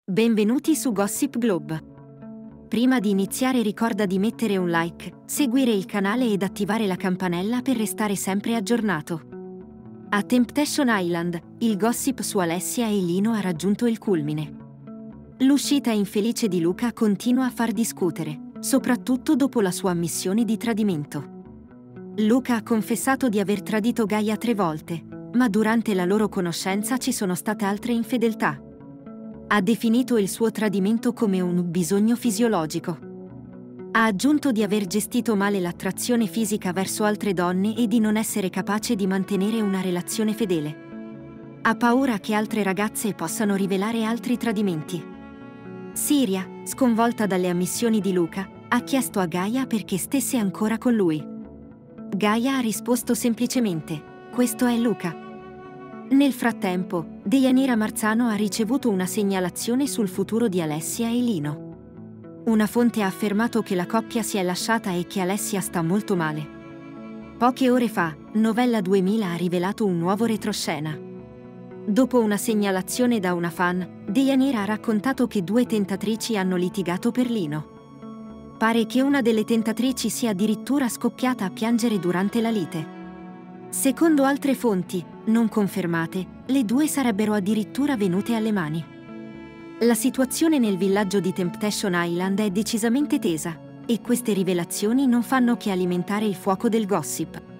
Benvenuti su Gossip Globe. Prima di iniziare ricorda di mettere un like, seguire il canale ed attivare la campanella per restare sempre aggiornato. A Temptation Island, il gossip su Alessia e Lino ha raggiunto il culmine. L'uscita infelice di Luca continua a far discutere, soprattutto dopo la sua ammissione di tradimento. Luca ha confessato di aver tradito Gaia 3 volte, ma durante la loro conoscenza ci sono state altre infedeltà. Ha definito il suo tradimento come un bisogno fisiologico. Ha aggiunto di aver gestito male l'attrazione fisica verso altre donne e di non essere capace di mantenere una relazione fedele. Ha paura che altre ragazze possano rivelare altri tradimenti. Siria, sconvolta dalle ammissioni di Luca, ha chiesto a Gaia perché stesse ancora con lui. Gaia ha risposto semplicemente: questo è Luca. Nel frattempo, Deianira Marzano ha ricevuto una segnalazione sul futuro di Alessia e Lino. Una fonte ha affermato che la coppia si è lasciata e che Alessia sta molto male. Poche ore fa, Novella 2000 ha rivelato un nuovo retroscena. Dopo una segnalazione da una fan, Deianira ha raccontato che 2 tentatrici hanno litigato per Lino. Pare che una delle tentatrici sia addirittura scoppiata a piangere durante la lite. Secondo altre fonti, non confermate, le 2 sarebbero addirittura venute alle mani. La situazione nel villaggio di Temptation Island è decisamente tesa, e queste rivelazioni non fanno che alimentare il fuoco del gossip.